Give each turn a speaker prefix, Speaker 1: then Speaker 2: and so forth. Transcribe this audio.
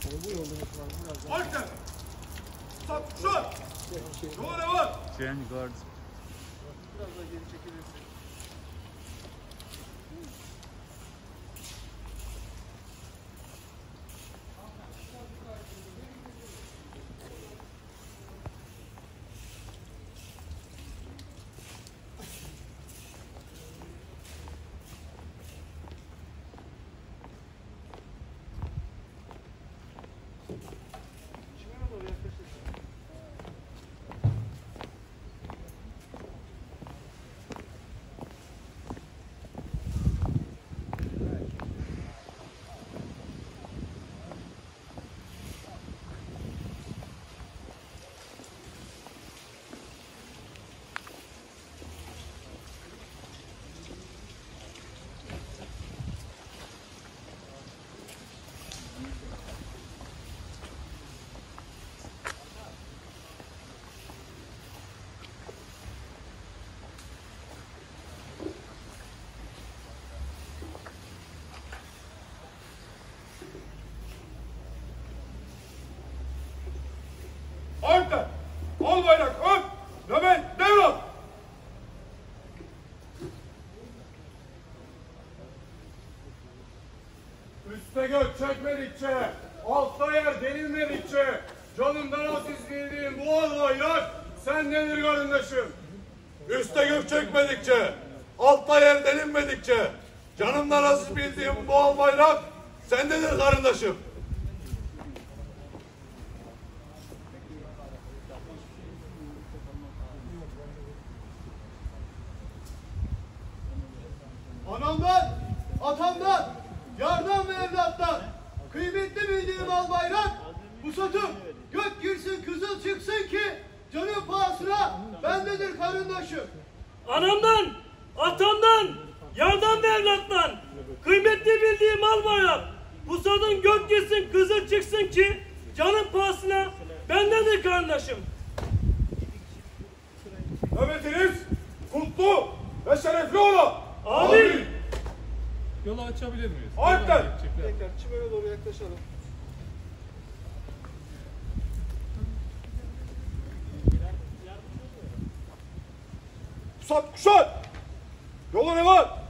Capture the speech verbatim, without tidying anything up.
Speaker 1: Arka! Sap, şut! Yola ne var?
Speaker 2: Change guards.
Speaker 3: Biraz daha geri çekilirsin. Çimene doğru yaklaşırsın.
Speaker 1: Arka! Al bayrak, ön! Nöbet, devran! Üste gök çekmedikçe, altta yer denilmedikçe, canımdan aziz bildiğim bu al bayrak, sen nedir kardeşim? Üste gök çekmedikçe, altta yer denilmedikçe, canımdan aziz bildiğim bu al bayrak, sen nedir kardeşim?
Speaker 3: Anamdan, atamdan, yardan ve evlattan kıymetli bildiğim al bayrak, pusatım gök girsin kızıl çıksın ki canım pahasına bendedir karındaşım.
Speaker 4: Anamdan, atamdan, yardan ve evlattan kıymetli bildiğim al bayrak, pusadın gök girsin kızıl çıksın ki canım pahasına bendedir kardeşim.
Speaker 1: Nöbetiniz kutlu ve şerefli ola!
Speaker 4: Amin.
Speaker 5: Yolu açabilir miyiz?
Speaker 1: Arka!
Speaker 3: Tekrar çimene doğru yaklaşalım.
Speaker 1: Pusat, kuşat! Yola ne var?